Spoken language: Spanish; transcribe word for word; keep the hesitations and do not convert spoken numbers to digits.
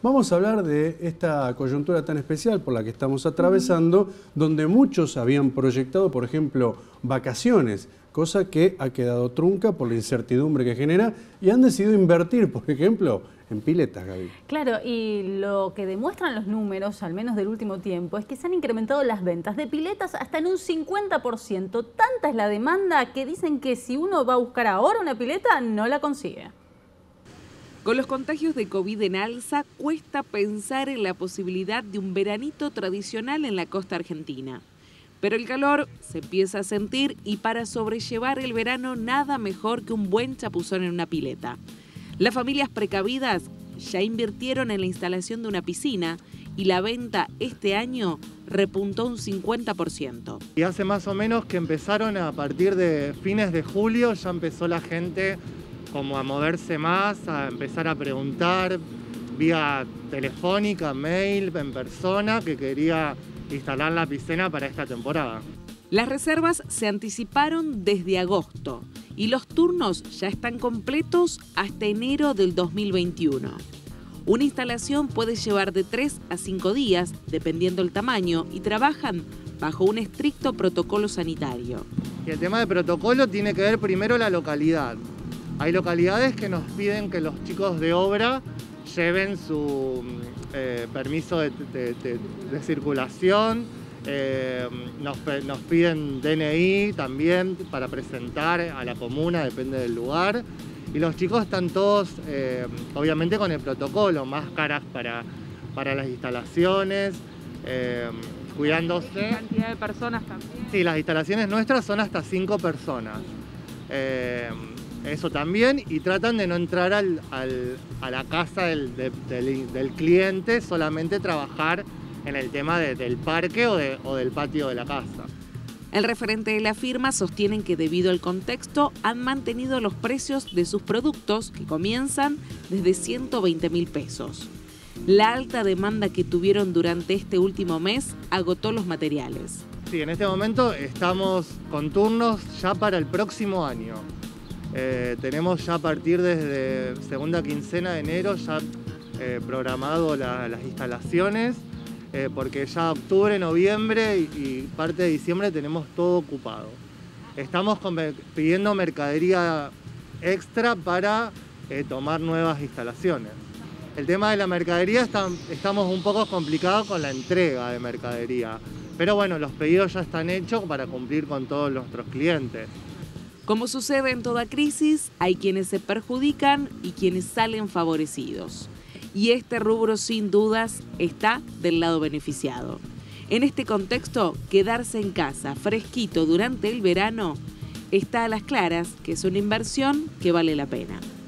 Vamos a hablar de esta coyuntura tan especial por la que estamos atravesando, donde muchos habían proyectado, por ejemplo, vacaciones, cosa que ha quedado trunca por la incertidumbre que genera, y han decidido invertir, por ejemplo, en piletas, Gaby. Claro, y lo que demuestran los números, al menos del último tiempo, es que se han incrementado las ventas de piletas hasta en un cincuenta por ciento. Tanta es la demanda que dicen que si uno va a buscar ahora una pileta, no la consigue. Con los contagios de COVID en alza, cuesta pensar en la posibilidad de un veranito tradicional en la costa argentina. Pero el calor se empieza a sentir y para sobrellevar el verano nada mejor que un buen chapuzón en una pileta. Las familias precavidas ya invirtieron en la instalación de una piscina y la venta este año repuntó un cincuenta por ciento. Y hace más o menos que empezaron a partir de fines de julio, ya empezó la gente como a moverse más, a empezar a preguntar vía telefónica, mail, en persona, que quería instalar la piscina para esta temporada. Las reservas se anticiparon desde agosto y los turnos ya están completos hasta enero del dos mil veintiuno. Una instalación puede llevar de tres a cinco días, dependiendo del tamaño, y trabajan bajo un estricto protocolo sanitario. Y el tema de protocolo tiene que ver primero la localidad. Hay localidades que nos piden que los chicos de obra lleven su eh, permiso de, de, de, de circulación, eh, nos, nos piden D N I también para presentar a la comuna, depende del lugar. Y los chicos están todos, eh, obviamente, con el protocolo, máscaras para, para las instalaciones, eh, cuidándose. ¿Qué cantidad de personas también? Sí, las instalaciones nuestras son hasta cinco personas. Eh, Eso también, y tratan de no entrar al, al, a la casa del, de, del, del cliente, solamente trabajar en el tema de, del parque o, de, o del patio de la casa. El referente de la firma sostienen que debido al contexto han mantenido los precios de sus productos que comienzan desde ciento veinte mil pesos. La alta demanda que tuvieron durante este último mes agotó los materiales. Sí, en este momento estamos con turnos ya para el próximo año. Eh, tenemos ya a partir desde segunda quincena de enero ya eh, programado la, las instalaciones, eh, porque ya octubre, noviembre y, y parte de diciembre tenemos todo ocupado. Estamos con, pidiendo mercadería extra para eh, tomar nuevas instalaciones. El tema de la mercadería, está, estamos un poco complicados con la entrega de mercadería, pero bueno, los pedidos ya están hechos para cumplir con todos nuestros clientes. Como sucede en toda crisis, hay quienes se perjudican y quienes salen favorecidos. Y este rubro, sin dudas, está del lado beneficiado. En este contexto, quedarse en casa fresquito durante el verano está a las claras que es una inversión que vale la pena.